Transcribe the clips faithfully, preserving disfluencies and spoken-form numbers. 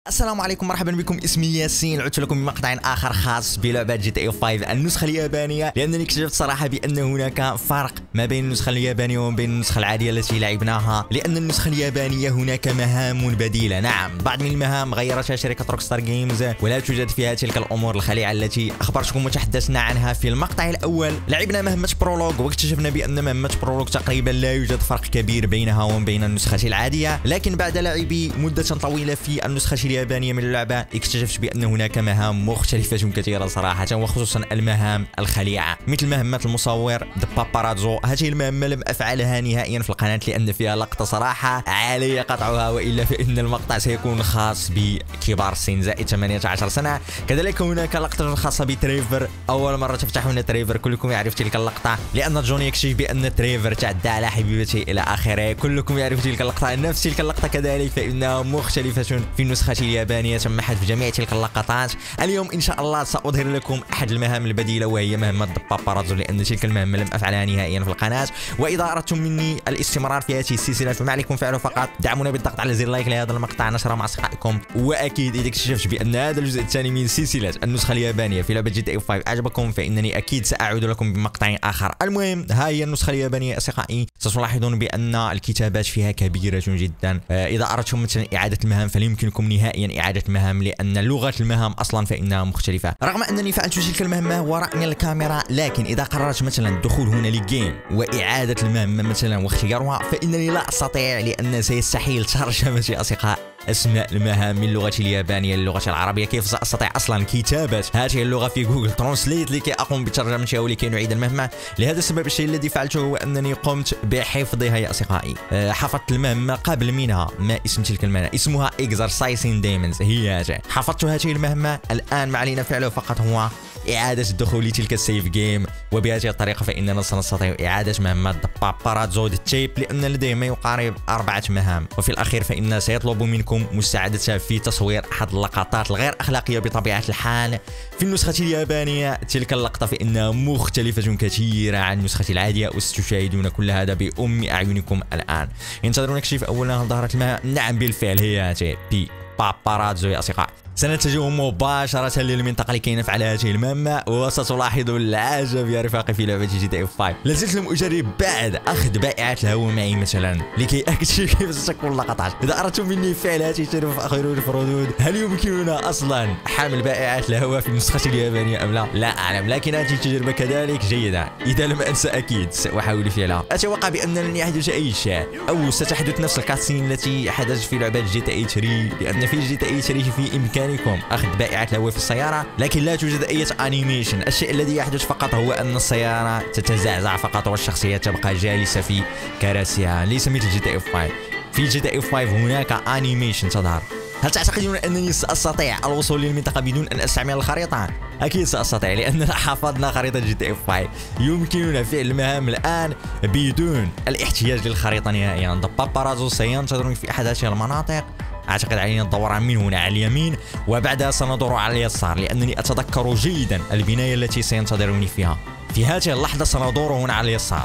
السلام عليكم، مرحبا بكم. اسمي ياسين، عدت لكم بمقطع اخر خاص بلعبه جي تي اي خمسة النسخه اليابانيه، لانني اكتشفت صراحه بان هناك فرق ما بين النسخه اليابانيه وما بين النسخه العاديه التي لعبناها، لان النسخه اليابانيه هناك مهام بديله. نعم، بعض من المهام غيرتها شركه روكستار جيمز ولا توجد فيها تلك الامور الخليعه التي اخبرتكم وتحدثنا عنها في المقطع الاول. لعبنا مهمه برولوج واكتشفنا بان مهمه برولوج تقريبا لا يوجد فرق كبير بينها وبين بين النسخه العاديه، لكن بعد لعبي مده طويله في النسخه اليابانيه من اللعبه اكتشفت بان هناك مهام مختلفه كثيره صراحه، وخصوصا المهام الخليعه مثل مهمه المصور ذا باباراتزو. هذه المهمه لم افعلها نهائيا في القناه لان فيها لقطه صراحه علي قطعها، والا فان المقطع سيكون خاص بكبار السن زائد ثمانية عشر سنه. كذلك هناك لقطه خاصه بتريفر، اول مره تفتحون تريفر كلكم يعرف تلك اللقطه لان جوني يكشف بان تريفر تعدى على حبيبته الى اخره، كلكم يعرف تلك اللقطه. نفس تلك اللقطه كذلك فانها مختلفه في النسخه اليابانيه، سمحت في جميع تلك اللقطات. اليوم ان شاء الله ساظهر لكم احد المهام البديله وهي مهمه باباراتزو، لان تلك المهمه لم افعلها نهائيا في القناه. واذا اردتم مني الاستمرار في هذه السلسله فما عليكم فعله فقط دعمونا بالضغط على زر لايك لهذا المقطع، نشره مع اصدقائكم. واكيد اذا اكتشفت بان هذا الجزء الثاني من سلسله النسخه اليابانيه في لعبه جي تي اي خمسة اعجبكم فانني اكيد ساعود لكم بمقطع اخر. المهم، ها هي النسخه اليابانيه اصدقائي. ستلاحظون بان الكتابات فيها كبيره جدا. اذا اردتم مثلا اعاده المهام فلا يمكنكم نهائيا اعاده المهام لان لغه المهام اصلا فانها مختلفه. رغم انني فعلت تلك المهمه وراء من الكاميرا، لكن اذا قررت مثلا الدخول هنا للجيم واعاده المهمه مثلا واختيارها فانني لا استطيع، لان سيستحيل ترجمه اصدقاء اسماء المهام من اللغه اليابانيه للغه العربيه. كيف ساستطيع اصلا كتابه هذه اللغه في جوجل ترانسليت لكي اقوم بترجمتها ولكي نعيد المهمه؟ لهذا السبب الشيء الذي فعلته هو انني قمت بحفظها يا اصدقائي. أه حفظت المهمه قبل منها. ما اسم تلك المهمه؟ اسمها اكزرسايزين ديمونز، هي هذه. حفظت هذه المهمه، الان ما علينا فعله فقط هو إعادة الدخول لتلك السيف جيم، وبهذه الطريقة فإننا سنستطيع إعادة مهمة باباراتزو تيب لأن لديه ما يقارب أربعة مهام. وفي الأخير فإن سيطلب منكم مساعدته في تصوير أحد اللقطات الغير أخلاقية بطبيعة الحال في النسخة اليابانية. تلك اللقطة فإنها مختلفة كثيرا عن النسخة العادية وستشاهدون كل هذا بأم أعينكم الآن. انتظروا نكشف أولا هل ظهرت المهام. نعم بالفعل هي هذه بي باباراتزو يا أصدقاء. سنتجه مباشرة للمنطقة لكي نفعل هذه المهمة، وستلاحظوا العجب يا رفاقي في لعبة جي تي اي خمسة. لازلت لم أجرب بعد أخذ بائعة الهواء معي مثلا لكي أكتشف كيف ستكون اللقطات. إذا أردتم مني فعل هذه الشيء فأخبروني في الردود. هل يمكننا أصلا حمل بائعة الهواء في النسخة اليابانية أم لا؟ لا أعلم، لكن هذه التجربة كذلك جيدة. إذا لم أنسى أكيد سأحاول فعلها. أتوقع بأن لن يحدث أي شيء أو ستحدث نفس الكاتسين التي حدثت في لعبة جي تي اي ثلاثة، لأن في جي تي اي ثلاثة في إمكانكم اخذ بائعة الهواء في السياره لكن لا توجد اي انيميشن. الشيء الذي يحدث فقط هو ان السياره تتزعزع فقط والشخصيه تبقى جالسه في كراسيها، ليس مثل جي تي اي خمسة. في جي تي اي خمسة هناك انيميشن تظهر. هل تعتقدون انني ساستطيع الوصول للمنطقه بدون ان استعمل الخريطه؟ اكيد ساستطيع لاننا حفظنا خريطه جي تي اي خمسة. يمكننا فعل المهام الان بدون الاحتياج للخريطه نهائيا. باباراتزو سينتظرني في احد هذه المناطق، اعتقد علينا الدوران من هنا على اليمين وبعدها سندور على اليسار، لانني اتذكر جيدا البنايه التي سينتظرني فيها. في هذه اللحظه سندور هنا على اليسار.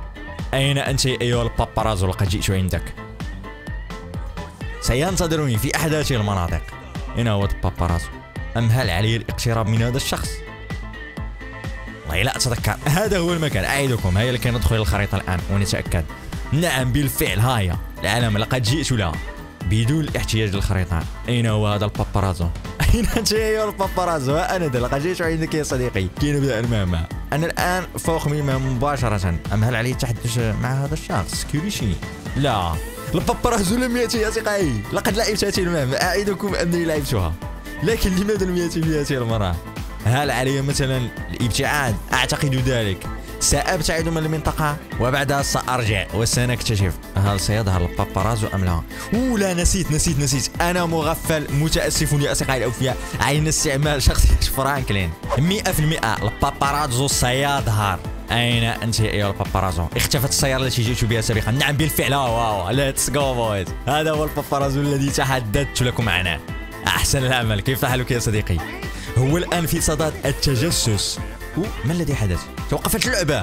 اين انت ايها الباباراتزو؟ لقد جئت عندك. سينتظرني في احد هذه المناطق. اين هو الباباراتزو؟ ام هل علي الاقتراب من هذا الشخص؟ والله لا اتذكر. هذا هو المكان، اعدكم هيا لكي ندخل الخريطه الان ونتاكد. نعم بالفعل هاي العلامه، لقد جئت لها بدون الاحتياج للخريطة. أين هو هذا الباباراتزو؟ أين أنت يا الباباراتزو؟ ها أنا ذا لقد جئت عندك يا صديقي. كي نبدأ المهمة. أنا الآن فوق من المهمة مباشرة. أم هل علي التحدث مع هذا الشخص؟ كوريشي؟ لا، الباباراتزو لم يأتي يا أصدقائي. لقد لعبت هذه المهمة، أعدكم أنني لعبتها، لكن لماذا لم يأتي في هذه المرة؟ هل علي مثلا الابتعاد؟ أعتقد ذلك. سأبتعد من المنطقة وبعدها سأرجع وسنكتشف هل سيظهر الباباراتزو أم لا. أوه لا، نسيت نسيت نسيت أنا مغفل، متأسف يا أصدقائي الأوفياء. علينا استعمال شخصية فرانكلين. مئة في المئة الباباراتزو سيظهر. أين أنت أيها الباباراتزو؟ اختفت السيارة التي جئت بها سابقا. نعم بالفعل. واو ليتس جو بويز. هذا هو الباباراتزو الذي تحدثت لكم عنه. أحسن العمل، كيف حالك يا صديقي؟ هو الآن في صدد التجسس. ما الذي حدث؟ توقفت اللعبة.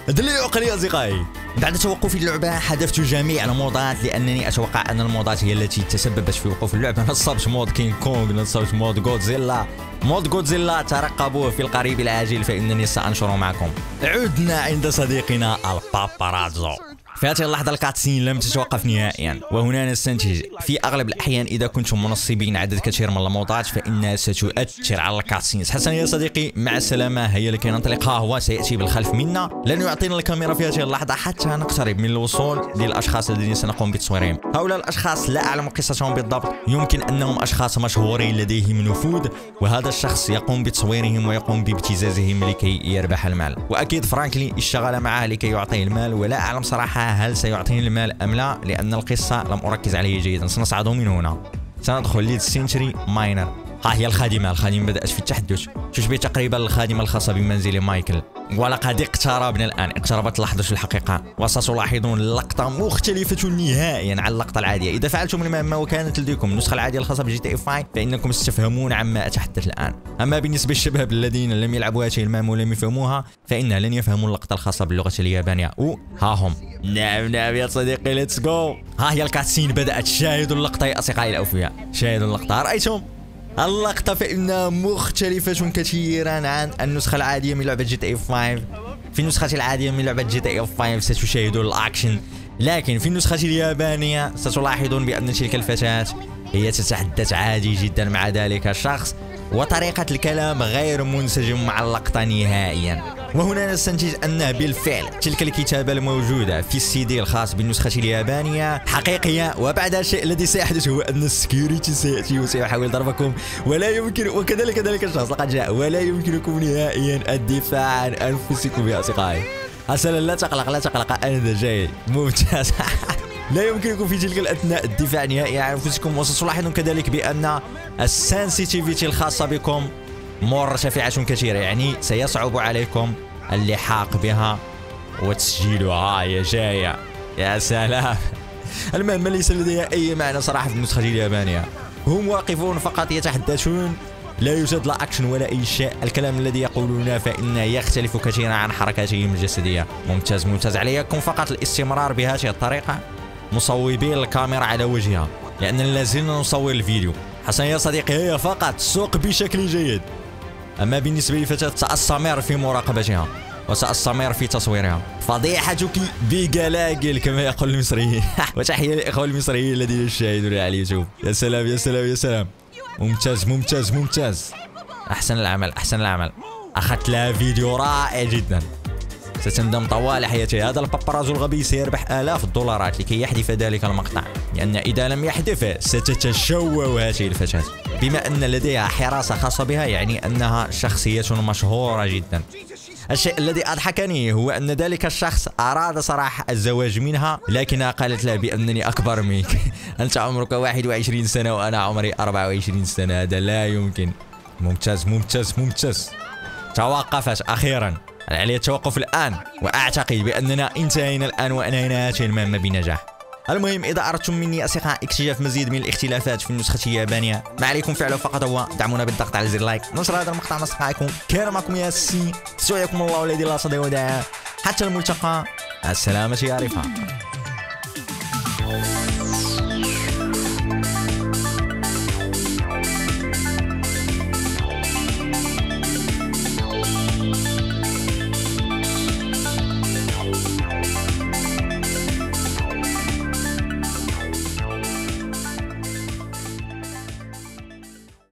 هذا اللي يعقل يا اصدقائي. بعد توقفي اللعبة حذفت جميع المودات لأنني أتوقع أن المودات هي التي تسببت في وقوف اللعبة. نصبت مود كينج كونغ، نصبت مود غودزيلا. مود غودزيلا ترقبوه في القريب العاجل فإنني سأنشره معكم. عدنا عند صديقنا الباباراتزو. في هذه اللحظة الكاتسين لم تتوقف نهائيا، وهنا نستنتج في أغلب الأحيان إذا كنتم منصبين عدد كثير من المودات فإنها ستؤثر على الكاتسينز. حسنا يا صديقي، مع السلامة، هيا لكي ننطلق. ها هو سيأتي بالخلف منا، لن يعطينا الكاميرا في هذه اللحظة حتى نقترب من الوصول للأشخاص الذين سنقوم بتصويرهم. هؤلاء الأشخاص لا أعلم قصتهم بالضبط، يمكن أنهم أشخاص مشهورين لديهم نفوذ، وهذا الشخص يقوم بتصويرهم ويقوم بابتزازهم لكي يربح المال، وأكيد فرانكلي اشتغل معه لكي يعطيه المال، ولا أعلم صراحة هل سيعطيني المال أم لا، لأن القصة لم أركز عليه جيدا. سنصعد من هنا، سندخل ليد سينشري ماينر. ها هي الخادمة، الخادمة بدأت في التحدث، تشبه تقريبا الخادمة الخاصة بمنزل مايكل. ولقد اقتربنا الآن، اقتربت اللحظة الحقيقة، وستلاحظون اللقطة مختلفة نهائيا عن اللقطة العادية. إذا فعلتم المهمة وكانت لديكم النسخة العادية الخاصة بجي تي اي خمسة فإنكم ستفهمون عما أتحدث الآن. أما بالنسبة للشباب الذين لم يلعبوا هذه المهمة ولم يفهموها فإنها لن يفهموا اللقطة الخاصة باللغة اليابانية. أو ها هم. نعم نعم يا صديقي، ليتس جو. ها هي الكاتسين بدأت. شاهدوا اللقطة يا أصدقائي الأوفياء، شاهدوا اللقطة. رأيتم اللقطة فإنها مختلفة كثيرا عن النسخة العادية من لعبة جي تي اي خمسة. في النسخة العادية من لعبة جي تي اي خمسة ستشاهدون الأكشن، لكن في النسخة اليابانية ستلاحظون بأن تلك الفتاة هي تتحدث عادي جدا مع ذلك الشخص، وطريقة الكلام غير منسجم مع اللقطة نهائيا. وهنا نستنتج أن بالفعل تلك الكتابة الموجودة في السي دي الخاص بالنسخة اليابانية حقيقية. وبعد الشيء الذي سيحدث هو أن السكيورتي سيأتي وسيحاول ضربكم، ولا يمكن، وكذلك ذلك الشخص لقد جاء، ولا يمكنكم نهائيا الدفاع عن أنفسكم يا أصدقائي. أصلا لا تقلق لا تقلق، أنا ذا جاي ممتاز. لا يمكنكم في تلك الأثناء الدفاع نهائيا عن أنفسكم. وستلاحظون كذلك بأن السنسيتيفيتي الخاصة بكم مرتفعة كثيرا، يعني سيصعب عليكم اللحاق بها وتسجيلها. هي جاية، يا سلام. المهمة ليس لديها أي معنى صراحة في النسخة اليابانية. هم واقفون فقط يتحدثون، لا يوجد لا أكشن ولا أي شيء. الكلام الذي يقولونه فإنه يختلف كثيرا عن حركاتهم الجسدية. ممتاز ممتاز، عليكم فقط الاستمرار بهذه الطريقة مصوبين الكاميرا على وجهها، لأننا لازلنا نصور الفيديو. حسنا يا صديقي، هي فقط سوق بشكل جيد. أما بالنسبة لفتاة سأستمر في مراقبتها وسأستمر في تصويرها. فضيحتك بقلاقل كما يقول المصريين. وتحية للإخوة المصريين الذين يشاهدون على اليوتيوب. يا سلام يا سلام يا سلام، ممتاز ممتاز ممتاز، أحسن العمل أحسن العمل. أخذت لها فيديو رائع جدا، ستندم طوال حياته. هذا البابارازو الغبي سيربح آلاف الدولارات لكي يحذف ذلك المقطع، لأن إذا لم يحذفه ستتشوه هذه الفتاة. بما أن لديها حراسة خاصة بها يعني أنها شخصية مشهورة جدا. الشيء الذي أضحكني هو أن ذلك الشخص أراد صراحة الزواج منها، لكنها قالت له بأنني أكبر منك. أنت عمرك واحد وعشرين سنة وأنا عمري أربعة وعشرين سنة، هذا لا يمكن. ممتاز ممتاز ممتاز، توقفت أخيرا. علي التوقف الآن، وأعتقد بأننا انتهينا الآن وأنهينا هذه المهمة بنجاح. المهم، إذا أردتم مني أصدقاء اكتشاف مزيد من الاختلافات في النسخة اليابانية، ما عليكم فعله فقط هو دعمونا بالضغط على زر لايك، نشر هذا المقطع مع أصدقائكم. كان معكم ياسين، استودعكم الله الذي لا صديق وداعا. حتى الملتقى، السلامة يا رفاق.